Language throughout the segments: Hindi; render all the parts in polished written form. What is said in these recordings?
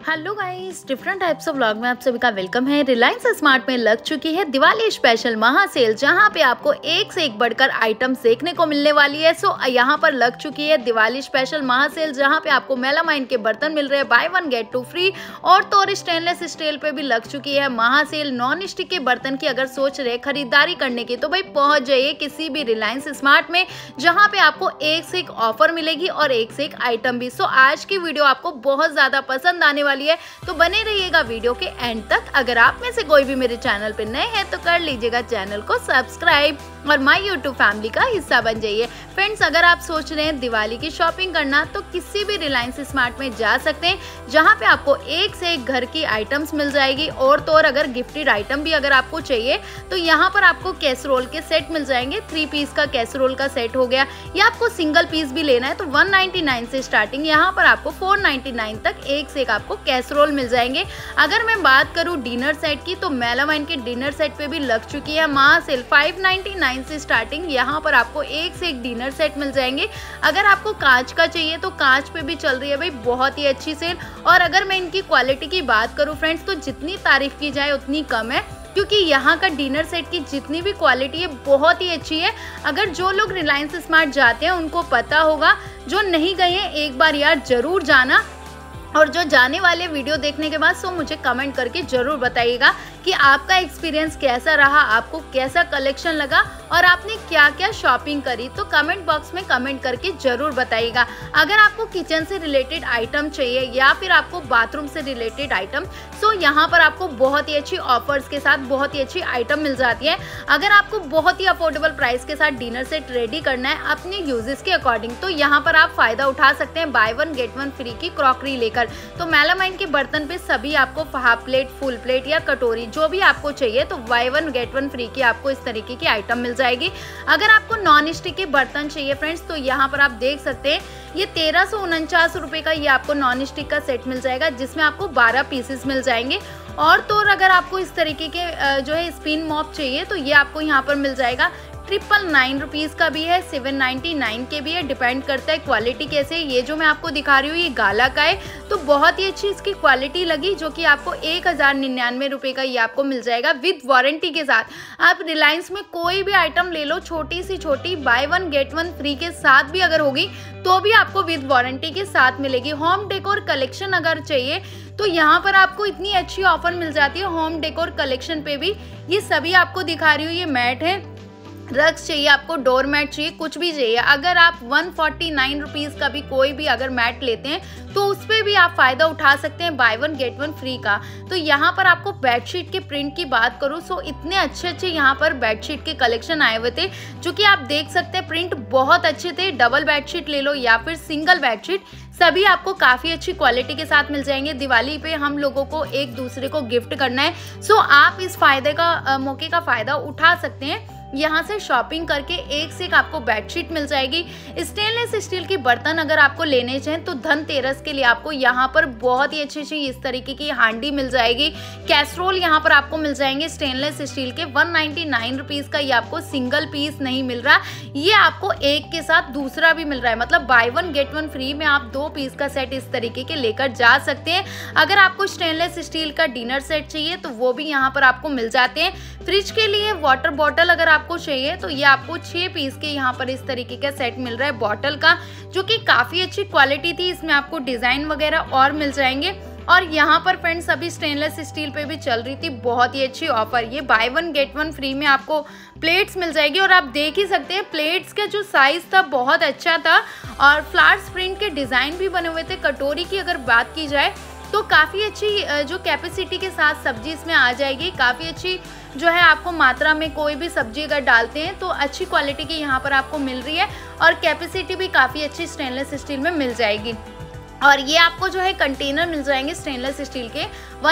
Hello guys, different types of vlog में आप सभी का वेलकम है। रिलायंस स्मार्ट में लग चुकी है दिवाली स्पेशल महा सेल, जहां पे आपको एक से एक बढ़कर आइटम्स देखने को मिलने वाली है। सो यहां पर लग चुकी है दिवाली स्पेशल महा सेल, जहां पे आपको मेलामाइन के बर्तन मिल रहे हैं buy one get two free. और तो और स्टेनलेस स्टील पे भी लग चुकी है महा सेल। नॉन स्टिक के बर्तन की अगर सोच रहे खरीदारी करने की तो भाई पहुंच जाइए किसी भी रिलायंस स्मार्ट में, जहाँ पे आपको एक से एक ऑफर मिलेगी और एक से एक आइटम भी। सो आज की वीडियो आपको बहुत ज्यादा पसंद आने वाली है, तो बने रहिएगा वीडियो के एंड तक। अगर आप में से कोई भी मेरे चैनल पे नए हैं तो कर लीजिएगा चैनल को सब्सक्राइब और माय यूट्यूब फैमिली का हिस्सा बन जाइए। फ्रेंड्स, अगर आप सोच रहे हैं दिवाली की शॉपिंग करना तो किसी भी रिलायंस स्मार्ट में जा सकते हैं, जहां पे आपको एक से एक घर की आइटम्स मिल जाएगी। और तो और अगर गिफ्टेड आइटम भी अगर आपको चाहिए तो यहाँ पर आपको कैसरोल के सेट मिल जाएंगे। 3 पीस का कैसरोल का सेट हो गया, या आपको सिंगल पीस भी लेना है तो 199 से स्टार्टिंग, यहाँ पर आपको 499 तक एक से एक आपको कैसरोल मिल जाएंगे। अगर मैं बात करूँ डिनर सेट की तो मेलामाइन के डिनर सेट पे भी लग चुकी है महा सेल। 599 से स्टार्टिंग, यहाँ पर आपको एक से एक डिनर सेट मिल जाएंगे। अगर आपको कांच का चाहिए तो कांच पे भी चल रही है भाई बहुत ही अच्छी सेल। और अगर मैं इनकी क्वालिटी की बात करूँ फ्रेंड्स, तो जितनी तारीफ की जाए उतनी कम है, क्योंकि यहाँ का डिनर सेट की जितनी भी क्वालिटी है बहुत ही अच्छी है। अगर जो लोग रिलायंस स्मार्ट जाते हैं उनको पता होगा, जो नहीं गए हैं एक बार यार जरूर जाना। और जो जाने वाले वीडियो देखने के बाद मुझे कमेंट करके जरूर बताइएगा कि आपका एक्सपीरियंस कैसा रहा, आपको कैसा कलेक्शन लगा और आपने क्या क्या शॉपिंग करी। तो कमेंट बॉक्स में कमेंट करके जरूर बताइएगा। अगर आपको किचन से रिलेटेड आइटम चाहिए या फिर आपको बाथरूम से रिलेटेड आइटम, तो यहाँ पर आपको बहुत ही अच्छी ऑफर्स के साथ बहुत ही अच्छी आइटम मिल जाती है। अगर आपको बहुत ही अफोर्डेबल प्राइस के साथ डिनर सेट रेडी करना है अपने यूजेस के अकॉर्डिंग, तो यहाँ पर आप फायदा उठा सकते हैं buy one get one free की क्रॉकरी लेकर। तो मेलामाइन के बर्तन पे सभी आपको हाफ प्लेट, फुल प्लेट या कटोरी जो भी आपको चाहिए तो buy one get one free की आपको इस तरीके की आइटम मिल जाएगी। अगर आपको नॉन स्टिक के बर्तन चाहिए फ्रेंड्स, तो यहाँ पर आप देख सकते हैं ये 1349 रुपए का ये आपको नॉन स्टिक का सेट मिल जाएगा, जिसमें आपको 12 पीसेस मिल जाएंगे। और तो अगर आपको इस तरीके के जो है स्पिन मॉप चाहिए तो ये आपको यहाँ पर मिल जाएगा। 999 रुपीज़ का भी है, 799 के भी है, डिपेंड करता है क्वालिटी कैसे। ये जो मैं आपको दिखा रही हूँ ये गाला का है, तो बहुत ही अच्छी इसकी क्वालिटी लगी, जो कि आपको 1099 रुपये का ये आपको मिल जाएगा विद वारंटी के साथ। आप रिलायंस में कोई भी आइटम ले लो, छोटी सी छोटी, buy one get one free के साथ भी अगर होगी तो भी आपको विद वारंटी के साथ मिलेगी। होम डेकोर कलेक्शन अगर चाहिए तो यहाँ पर आपको इतनी अच्छी ऑफर मिल जाती है होम डेकोर कलेक्शन पे भी। ये सभी आपको दिखा रही हूँ, ये मैट है, रग्स चाहिए आपको, डोर मैट चाहिए, कुछ भी चाहिए। अगर आप 149 रुपीज़ का भी कोई भी अगर मैट लेते हैं तो उस पर भी आप फायदा उठा सकते हैं buy one get one free का। तो यहाँ पर आपको बेडशीट के प्रिंट की बात करूँ सो इतने अच्छे अच्छे यहाँ पर बेडशीट के कलेक्शन आए हुए थे, जो कि आप देख सकते हैं प्रिंट बहुत अच्छे थे। डबल बेडशीट ले लो या फिर सिंगल बेडशीट, सभी आपको काफ़ी अच्छी क्वालिटी के साथ मिल जाएंगे। दिवाली पे हम लोगों को एक दूसरे को गिफ्ट करना है, सो आप इस फायदे का मौके का फ़ायदा उठा सकते हैं। यहाँ से शॉपिंग करके एक से एक आपको बेडशीट मिल जाएगी। स्टेनलेस स्टील की बर्तन अगर आपको लेने चाहें तो धनतेरस के लिए आपको यहाँ पर बहुत ही अच्छी इस तरीके की हांडी मिल जाएगी। कैसरोल यहाँ पर आपको मिल जाएंगे स्टेनलेस स्टील के 199 रुपीज़ का। ये आपको सिंगल पीस नहीं मिल रहा, ये आपको एक के साथ दूसरा भी मिल रहा है, मतलब buy one get one free में आप 2 पीस का सेट इस तरीके के लेकर जा सकते हैं। अगर आपको स्टेनलेस स्टील का डिनर सेट चाहिए तो वो भी यहाँ पर आपको मिल जाते हैं। फ्रिज के लिए वाटर बॉटल अगर आपको चाहिए तो ये आपको 6 पीस के यहाँ पर इस तरीके का सेट मिल रहा है बॉटल का, जो कि काफ़ी अच्छी क्वालिटी थी। इसमें आपको डिज़ाइन वगैरह और मिल जाएंगे। और यहाँ पर फ्रेंड्स अभी स्टेनलेस स्टील पे भी चल रही थी बहुत ही अच्छी ऑफर, ये buy one get one free में आपको प्लेट्स मिल जाएगी। और आप देख ही सकते हैं प्लेट्स का जो साइज़ था बहुत अच्छा था और फ्लावर्स प्रिंट के डिज़ाइन भी बने हुए थे। कटोरी की अगर बात की जाए तो काफ़ी अच्छी जो कैपेसिटी के साथ सब्जी इसमें आ जाएगी। काफ़ी अच्छी जो है आपको मात्रा में कोई भी सब्जी अगर डालते हैं तो अच्छी क्वालिटी की यहाँ पर आपको मिल रही है। और कैपेसिटी भी काफ़ी अच्छी स्टेनलेस स्टील में मिल जाएगी। और ये आपको जो है कंटेनर मिल जाएंगे स्टेनलेस स्टील के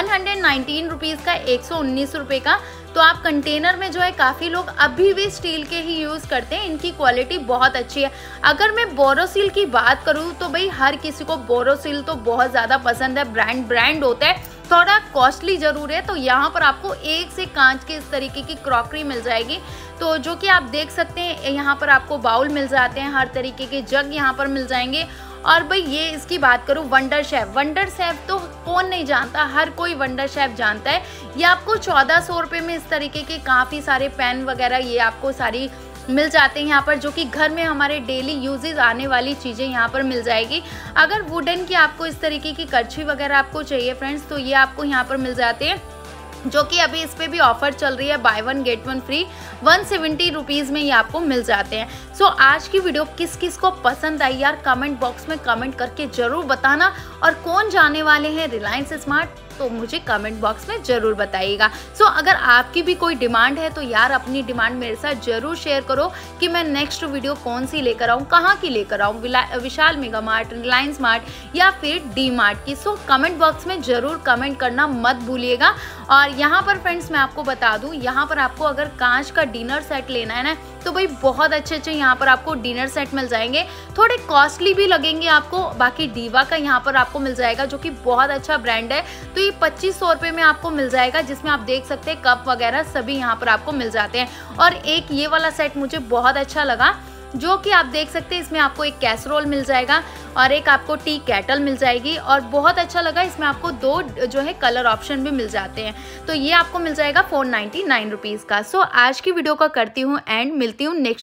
119 रुपीज़ का, 119 रुपये का। तो आप कंटेनर में जो है काफ़ी लोग अभी भी स्टील के ही यूज़ करते हैं, इनकी क्वालिटी बहुत अच्छी है। अगर मैं बोरोसिल की बात करूँ तो भाई हर किसी को बोरोसिल तो बहुत ज़्यादा पसंद है, ब्रांड होता है, थोड़ा कॉस्टली ज़रूर है। तो यहाँ पर आपको एक से कांच के इस तरीके की क्रॉकरी मिल जाएगी, तो जो कि आप देख सकते हैं यहाँ पर आपको बाउल मिल जाते हैं, हर तरीके के जग यहाँ पर मिल जाएंगे। और भाई ये इसकी बात करूँ वंडर शेफ तो कौन नहीं जानता, हर कोई वंडर शेफ जानता है। ये आपको 1400 रुपये में इस तरीके के काफ़ी सारे पेन वगैरह ये आपको सारी मिल जाते हैं यहाँ पर, जो कि घर में हमारे डेली यूजेस आने वाली चीज़ें यहाँ पर मिल जाएगी। अगर वुडन की आपको इस तरीके की करछी वगैरह आपको चाहिए फ्रेंड्स, तो ये आपको यहाँ पर मिल जाते हैं, जो कि अभी इस पे भी ऑफर चल रही है, buy one get one free 170 rupees में ये आपको मिल जाते हैं। सो आज की वीडियो किस किस को पसंद आई यार, कमेंट बॉक्स में कमेंट करके ज़रूर बताना। और कौन जाने वाले हैं रिलायंस स्मार्ट, तो मुझे कमेंट बॉक्स में ज़रूर बताइएगा। सो अगर आपकी भी कोई डिमांड है तो यार अपनी डिमांड मेरे साथ ज़रूर शेयर करो कि मैं नेक्स्ट वीडियो कौन सी लेकर आऊँ, कहाँ की लेकर आऊँ, Vishal mega mart, Reliance mart या फिर डी मार्ट की। सो कमेंट बॉक्स में ज़रूर कमेंट करना मत भूलिएगा। और यहाँ पर फ्रेंड्स मैं आपको बता दूँ, यहाँ पर आपको अगर कांच का डिनर सेट लेना है ना, तो भाई बहुत अच्छे अच्छे यहाँ पर आपको डिनर सेट मिल जाएंगे, थोड़े कॉस्टली भी लगेंगे आपको। बाकी दीवा का यहाँ पर आपको मिल जाएगा, जो कि बहुत अच्छा ब्रांड है, तो ये 2500 रुपये में आपको मिल जाएगा, जिसमें आप देख सकते हैं कप वगैरह सभी यहाँ पर आपको मिल जाते हैं। और एक ये वाला सेट मुझे बहुत अच्छा लगा, जो कि आप देख सकते हैं, इसमें आपको एक कैसरोल मिल जाएगा और एक आपको टी केटल मिल जाएगी, और बहुत अच्छा लगा, इसमें आपको 2 जो है कलर ऑप्शन भी मिल जाते हैं। तो ये आपको मिल जाएगा 499 रुपीज़ का। सो आज की वीडियो का करती हूँ एंड, मिलती हूँ नेक्स्ट